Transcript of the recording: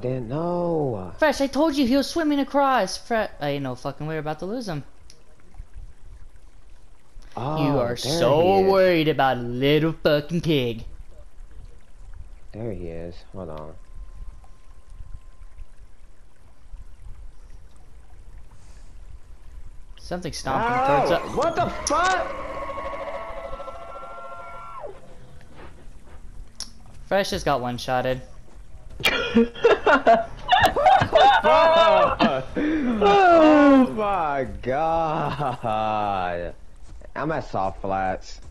didn't know. Fresh, I told you he was swimming across. Fresh, I ain't no fucking way about to lose him. Oh, You are so worried about a little fucking pig. There he is. Hold on. Something stomping towards us. What the fuck? Fresh just got one-shotted. Oh my god. I'm at soft flats.